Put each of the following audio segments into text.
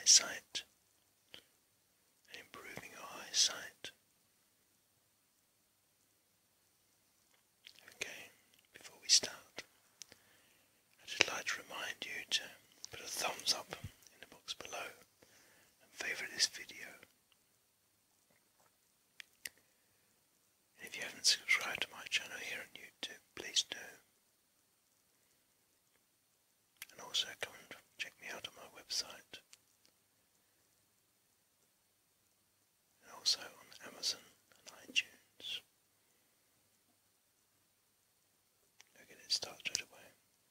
eyesight and improving your eyesight. Okay, before we start, I'd just like to remind you to put a thumbs up in the box below and favourite this video. And if you haven't subscribed to my channel here on YouTube, please do. And also come and check me out on my website. And also on Amazon and iTunes. Okay, let's start straight away.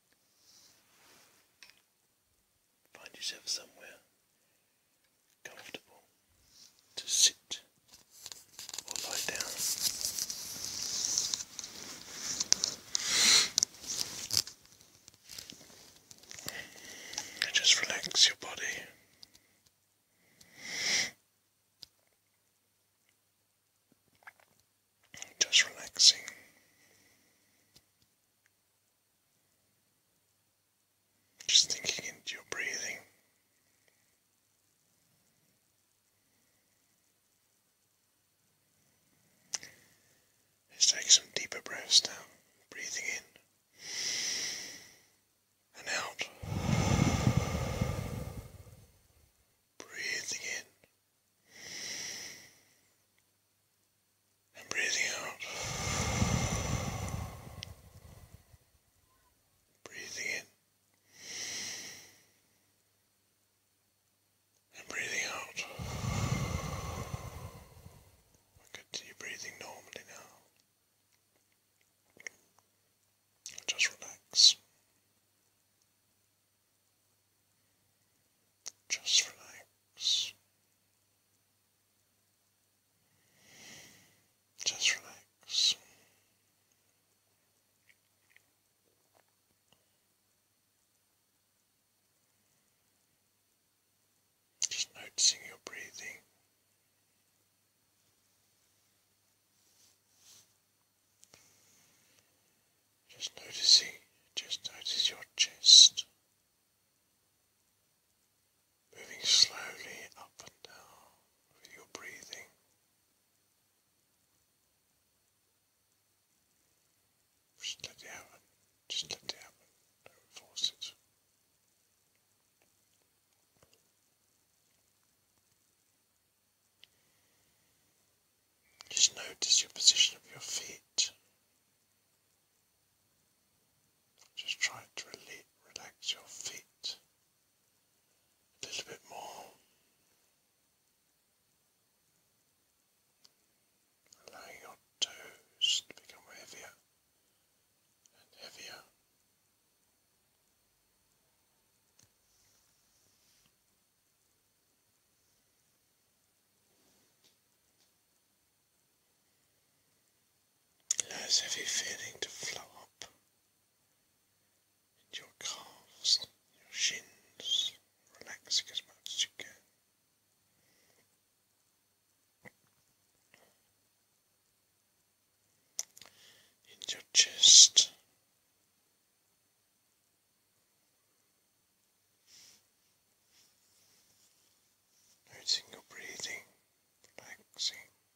Find yourself somewhere comfortable to sit or lie down. And just relax your body. Just relaxing. Just thinking into your breathing. Let's take some deeper breaths now. Breathing in and out. Breathing in and breathing out. Breathing in and breathing out. Continue breathing normally now. Just relax. Just relax. Just relax. Just noticing your breathing. Just notice your chest moving slowly up and down with your breathing. Just let it happen. Just let it happen. Don't force it. Just notice your position of your feet. Just try to relax your feet a little bit more. Allowing your toes to become heavier and heavier. Allow this heavy feeling to flow up into your calves, your shins, relaxing as much as you can. Into your chest. Noticing your breathing, relaxing.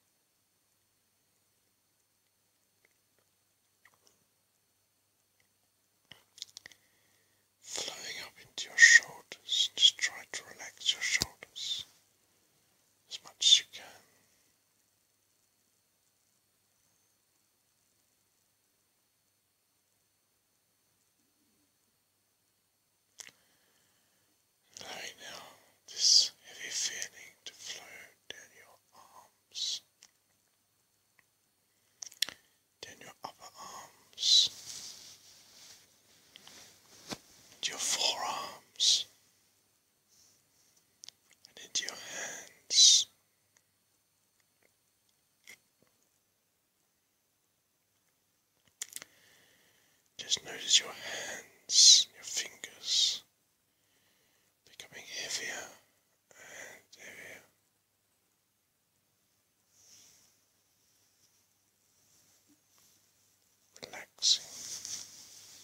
Flowing up into your shoulders. Just try to relax your shoulders as much as you can. Allowing now this heavy feeling to flow down your arms, down your upper arms, into your forearms, and into your hands. Just notice your hands, your fingers becoming heavier and heavier. Relaxing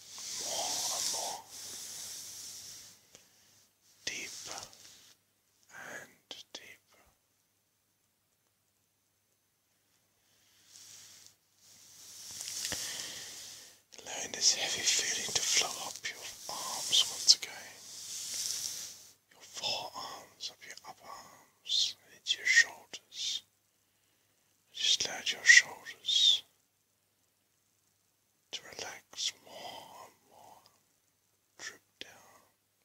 more and more, deeper this heavy feeling to flow up your arms once again. Your forearms, up your upper arms, and into your shoulders. Just allow your shoulders to relax more and more, droop down.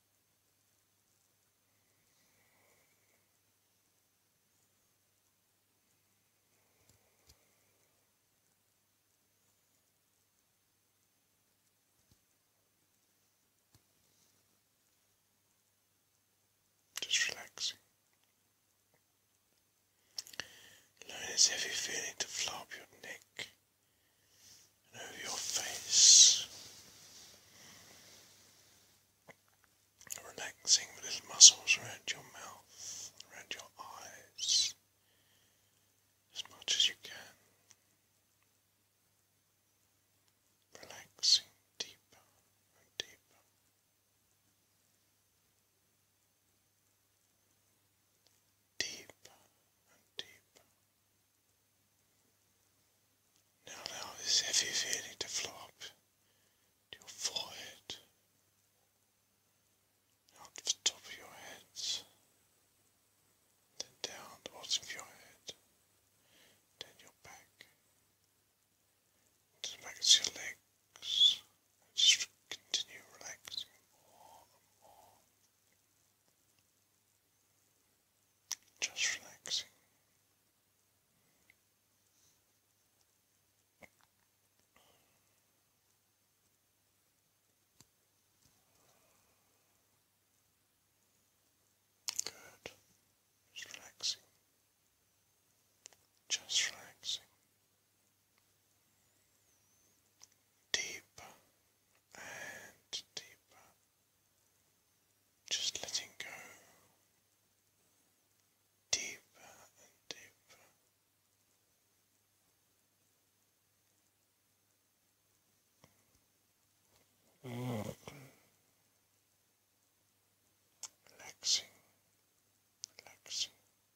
Just relaxing. Allowing this heavy feeling to flow up your neck and over your face. Relaxing the little muscles around your mouth, around your eyes, as much as you can. Relaxing deeper and deeper. Deeper and deeper. Now allow this heavy feeling to flow up to your forehead, out to the top of your head, then down the bottom of your head, then your back, to the back of your legs, and just continue relaxing more and more. Just relaxing. Good. Just relaxing. Just relaxing. Deeper and deeper. Just letting go. Deeper and deeper. Relaxing. Relaxing.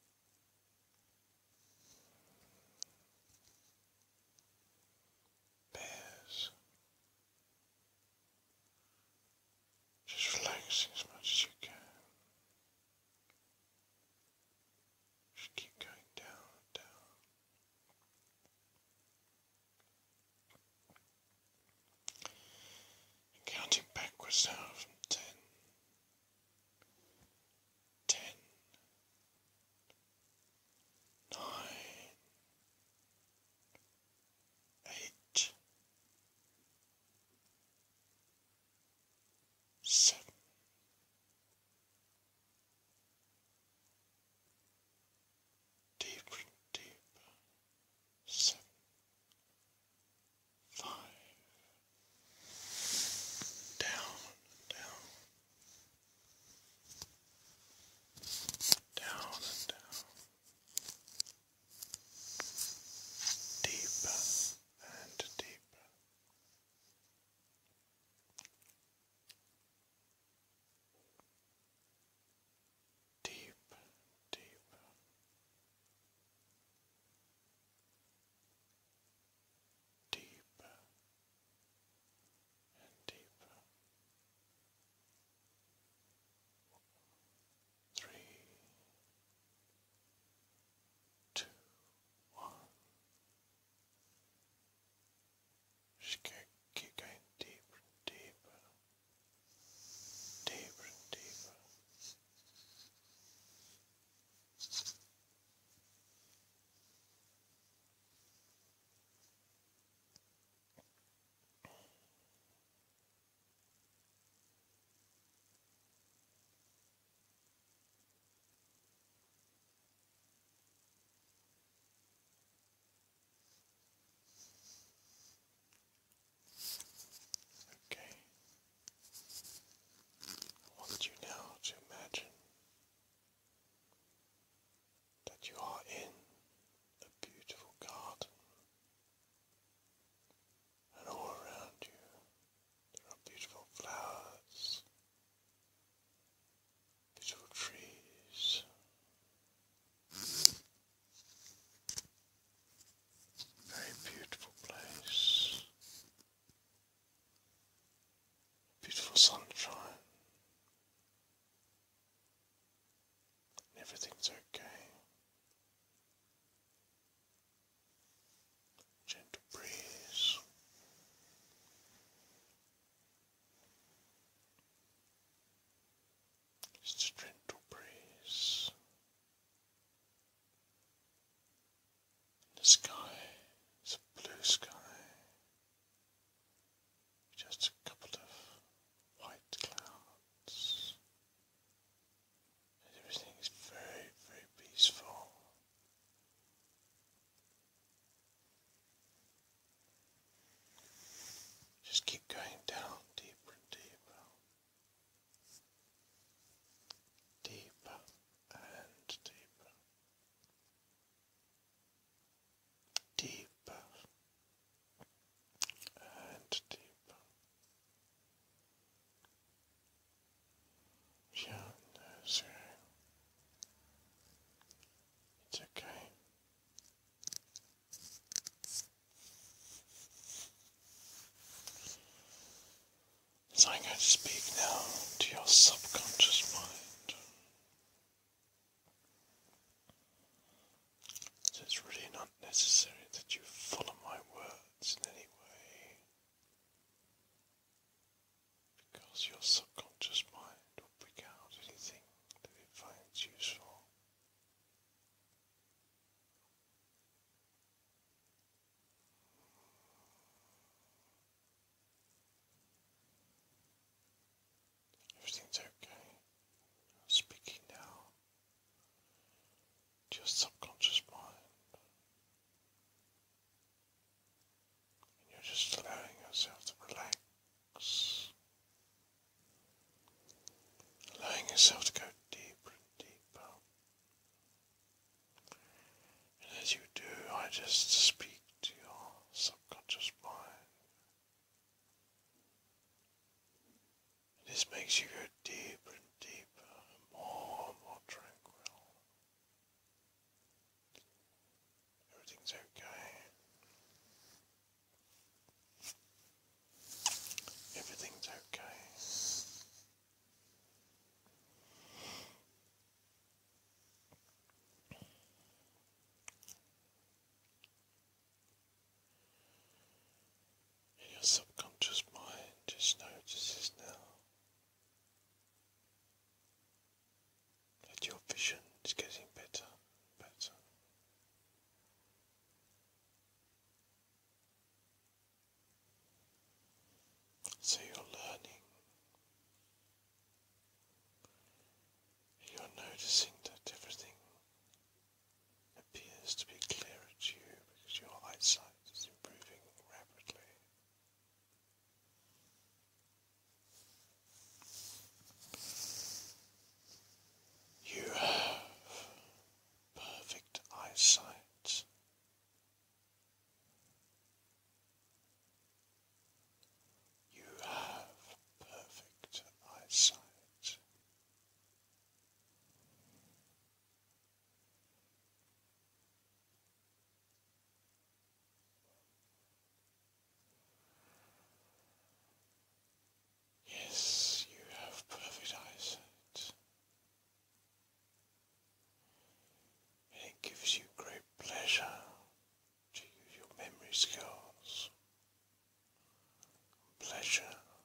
Bears. Just relaxing as much as you can. Just keep going down and down. And counting backwards now from 10. 10. 9. 8. 7. 8. Deeper. 7. 5. Down and down. Down and down. Deeper and deeper. Deeper, deeper. Deeper and deeper. 3, 2, 1. Just keep going deeper and deeper. Deeper and deeper. to speak now to your subconscious mind. So it's really not necessary that you follow my words in any way, because your subconscious mind will pick out anything that it finds useful. Everything's okay. I'm speaking now to your subconscious mind, and you're just allowing yourself to relax, allowing yourself to go deeper and deeper. And as you do, I just speak to your subconscious mind. And this makes you go deeper and deeper, more and more tranquil. Everything's okay. Everything's okay. And your subconscious mind just notices now that your vision is getting better and better. So you're noticing that everything appears to be clearer to you because your eyesight is improving rapidly. You have perfect eyesight. You have perfect eyesight. Yes, you have perfect eyesight. And it gives you great pleasure to use your memory skills. Pleasure.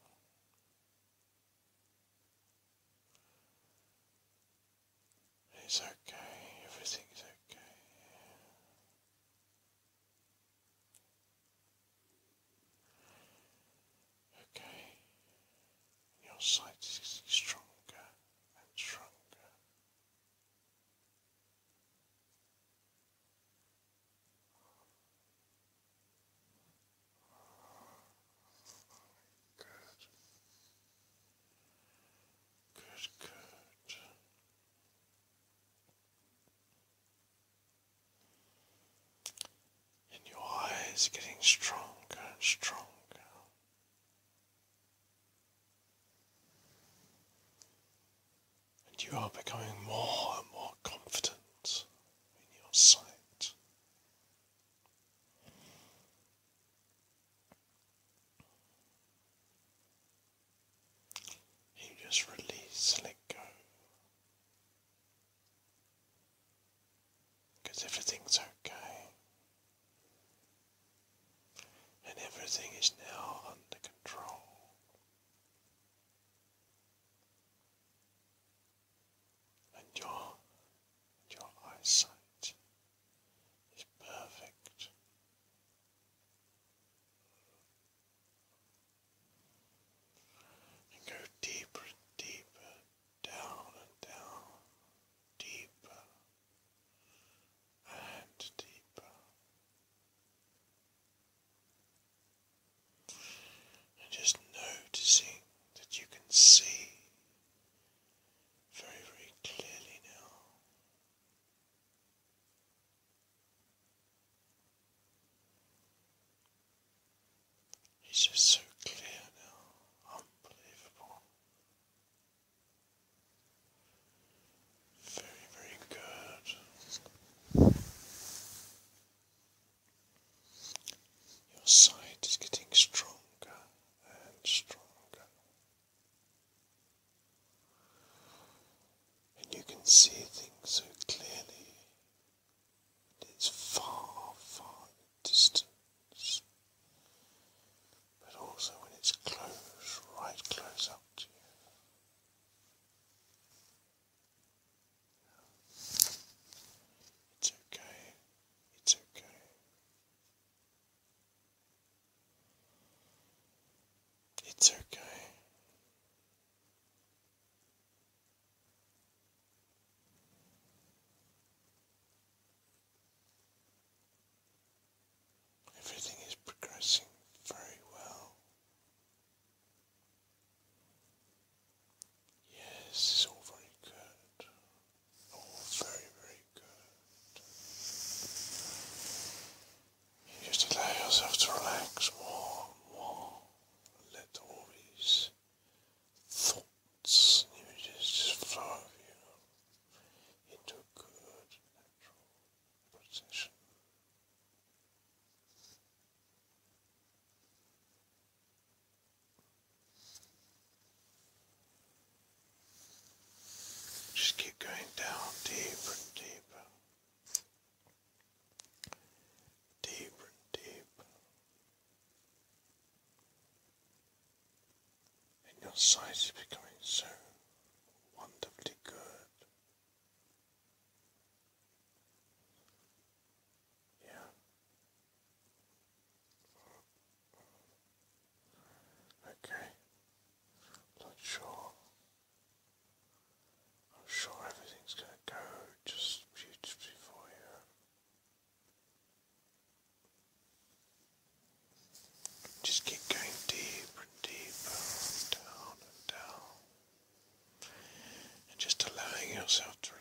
It's okay, everything is okay. Okay, your sight is getting stronger and stronger. Good, good, good. And your eyes are getting stronger and stronger. And you are becoming more and more confident in your sight. You just release, let go. Because everything's okay. And everything is now under control. And your eyesight is perfect. And go deeper and deeper, down and down, deeper and deeper. And just noticing that you can see very, very clearly now. see things so clearly. It's far, far distance, but also when it's close, right close up to you. It's okay. It's okay. It's okay. Everything is progressing very well. Yes, it's all very good. All very, very good. You just allow yourself to relax more and more. Let all these thoughts and images just flow over you into a good natural position. Just keep going down deeper and deeper. Deeper and deeper. And your sight is becoming so wonderfully good. Yeah. Okay. Not sure. I'm sure everything's going to go just beautifully for you. Just keep going deeper and deeper, down and down, and just allowing yourself to